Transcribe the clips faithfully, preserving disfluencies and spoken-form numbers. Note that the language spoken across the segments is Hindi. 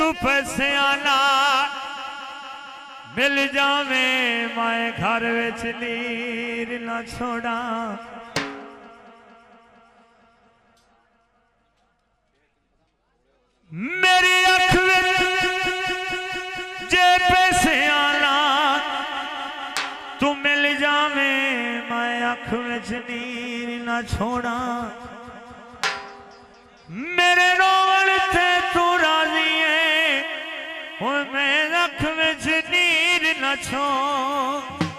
तू पैसे आना मिल जावे मैं घर विच नीर ना छोड़ा। मेरी अख विच जे पैसे आना तू मिल जावे मैं अख विच नीर ना छोड़ा। मेरे रोवण थे तू राजी है हुण मैं अख विच नीर ना छोड़।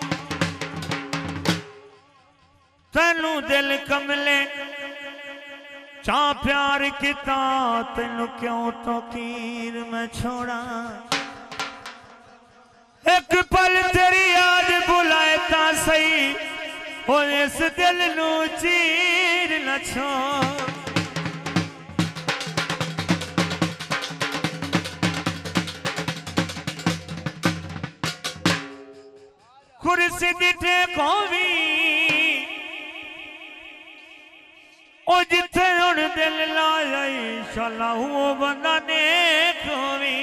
तैनू दिल कमले चा प्यार किता तैनू क्यों तो कीर मैं छोड़ा। एक पल तेरी याद बुलाए ता सही हो इस दिल नू चीर न छोड़। कुर्सी दिठे को भी ओ जिथे हुण दिल लाया शाला वो बंदा नेक होवी।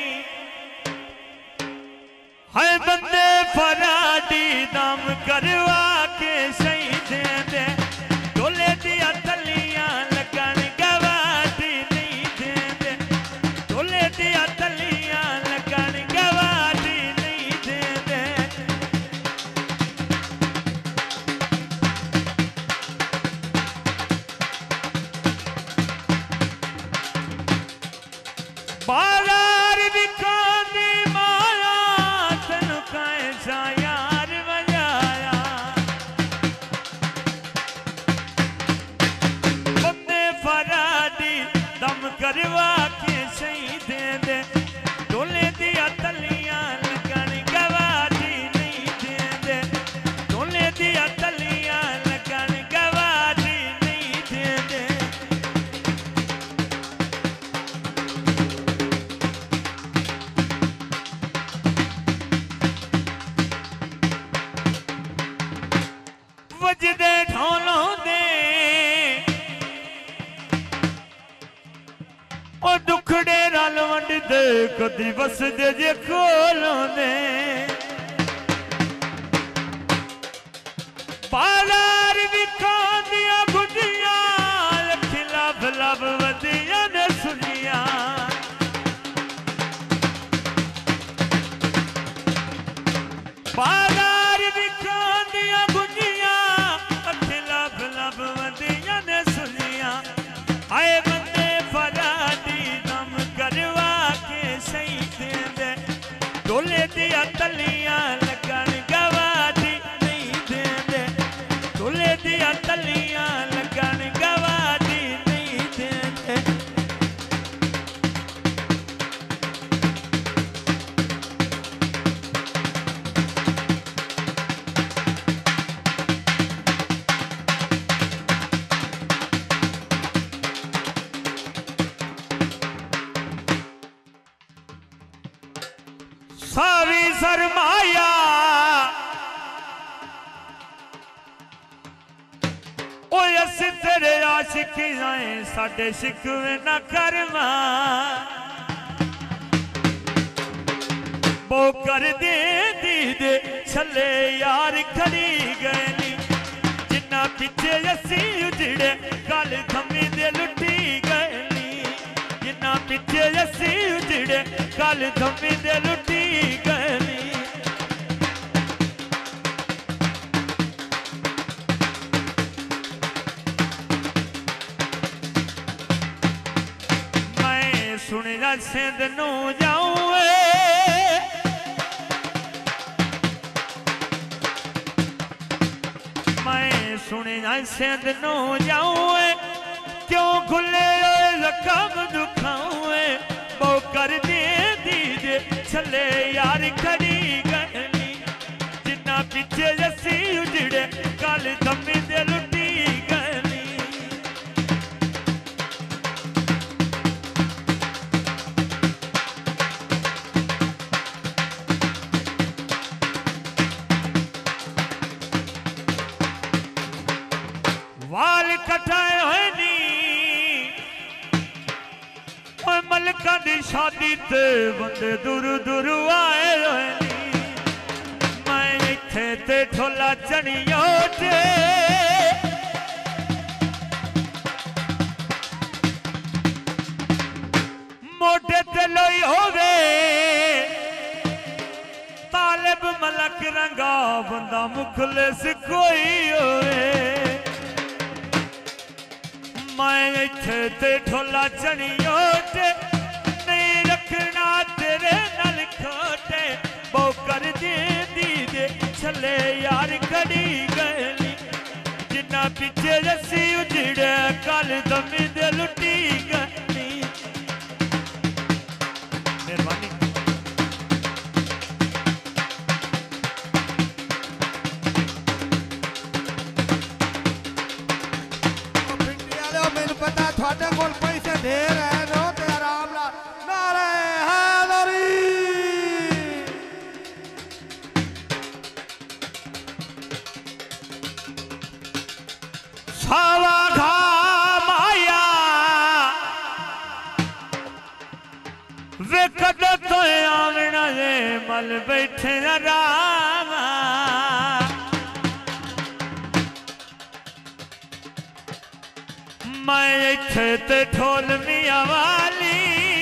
है बंदे फराडी दम करवा के सही दे दे डोले दिया तलियां लगन गवाटी नहीं दे दे डोले दिया तलियां लगन गवाटी नहीं दे दे। बाजार बिकानी माया तेनू कैसा यार बजाया। बंदे फराडी दम करवा के सही दे दे डोले दिया तलियां लगन गवाटी नहीं दे दे डोले दिया तलियां लगन गवाटी नहीं दे दे। वजदे ढोलों दे ओ दुखड़े रल वंड दे कदी वसदे जे कोलों दे। बाजार विकांदियां गुडियां लख लब लब वदियां ने सुनिया। बाजार विकांदियां गुडियां लख लब लब वदियां ने सुनिया। आए बंदे फराडी दम करवा के सही दे दे डोले दिया तलियां लगन गवाटी नहीं दे दे डोले दिया तलियां लगन गवाटी नहीं दे दे। सावी सरमाया ओ अस तेरे आशिक आए साडे शिकवे ना करवा। बो कर दे दी दे छले यार खड़ी गए जिन्ना पिछे असी उजड़े गल थमी दे लुटी गए जिन्ना पिछे असी उजड़े गल थमी दे लुटी गए। मैं सुनिया सिंध नू जाऊं मैं सुनिया सिंध नू जाऊं क्यों खुले लकम दुखाऊं बो कर दे दीजे छले यार खड़ी गली जिन्ना पिछे जसी उजड़े गल थमी दे लुटी गली। वाल कटाए होए नी मलका दी शादी ते बंदे दूर दूर आए होए नी मैं इत्थे ते ठोला चनियो ते मोटे ते लोई होवे तालिब मलक रंगा बंदा मुखलिस कोई होवे मैं इत्थे ते ठोला चनियो ते नहीं रखना तेरे नाल खोटे बहु कर दे दी दे छले यार कड़ी गली जिन्ना पिछे रस्सी उजड़े कल दमी दे लुटी गली मेहरबानी पता थोड़े कोल पैसे ढेर है नो ते आराम ना नारे हैदरी सावा घा माया वे कद तो आमना जे मल बैठे आराम मैं इत्थे ते ठोल मिया वाली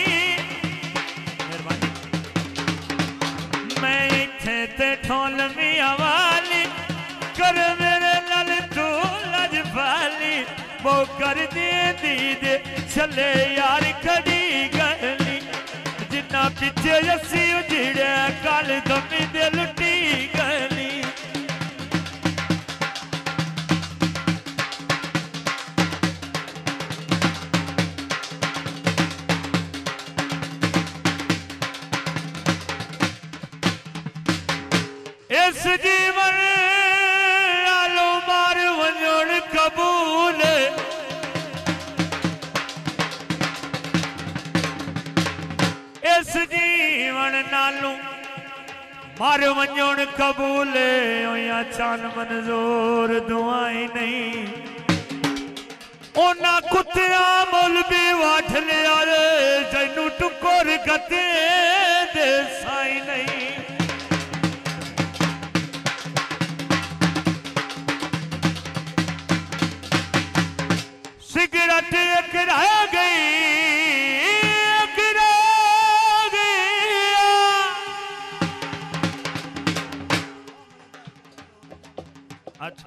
मैं इत्थे ते ठोल मिया वाली कर मेरे नाल तू लजपाली वो कर दे दी दे चले यार खड़ी गली जिन्ना पिछे रस्सी उजड़े कल दमी दे लुटी गली इस जीवन आलो मार वंजोड़ कबूल इस जीवन नालू मार वंजोड़ कबूल या चान मंजूर दुआई नहीं ओना कुत्तिया मुल भी वाठ लिया जैनू टुकोर गते दे साई नहीं सिगरेट एक रह गई एक रह गया अच्छा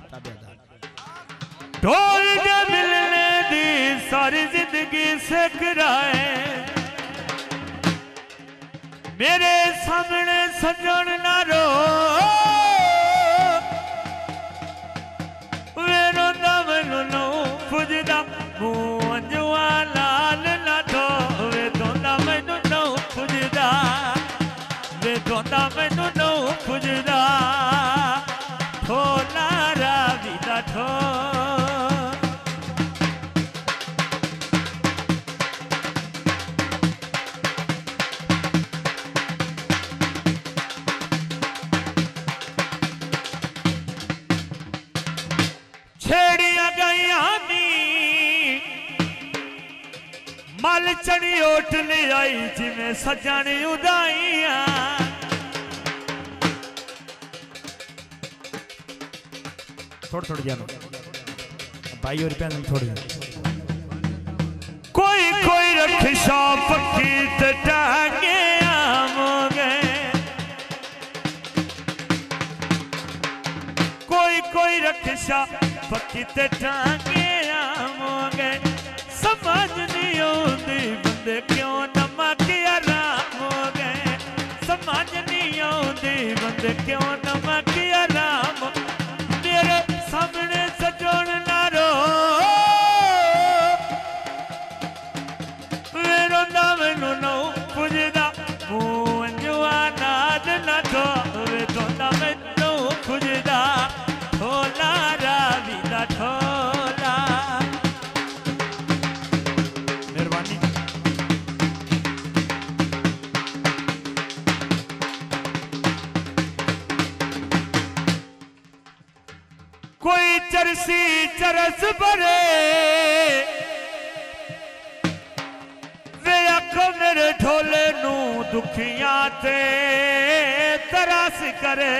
ढोल दे मिलने दी सारी जिंदगी से कराए मेरे सामने सजन ना रो पुजदा मुँह जुआ लाल ना धो वे धोंदा मैनू नौ पुजदा वे धोंदा मैनू नौ पुजदा ठोला रावी दा ठो छेड़िया गईया मल चढ़ी ओट ले आई जिमें सजनी उदाइया थोड़ी थोड़ी जानो भाई और पैन थोड़ी कोई कोई रखशा पक्की ते टांगे आमोगे कोई कोई रखशा पक्की ते टांगे आमोगे समझ नहीं आती बंदे क्यों नमक आराम हो गए समझ नहीं आती बंदे क्यों नमक आराम मेरे सामने सजोन ना रो मेरो नाम नो नो पुजदा मुँह जुआ नाद ना धो वे धोंदा मैनू पुजदा ठोला रावी दा ठोला मेहरबानी कोई चरसी चरस भरे वे देखो मेरे ढोले नू दुखियां ते तरस करे।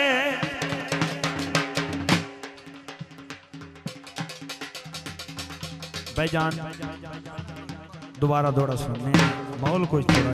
भाईजान दोबारा दौड़ा सुनने माहौल कुछ थोड़ा